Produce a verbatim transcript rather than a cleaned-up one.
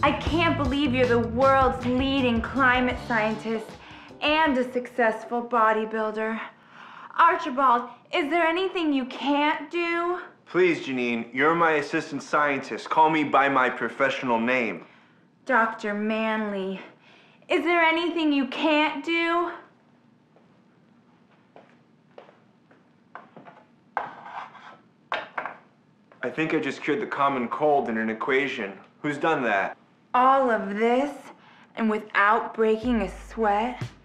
I can't believe you're the world's leading climate scientist and a successful bodybuilder. Archibald, is there anything you can't do? Please, Janine, you're my assistant scientist. Call me by my professional name. Doctor Manley, is there anything you can't do? I think I just cured the common cold in an equation. Who's done that? All of this, and without breaking a sweat?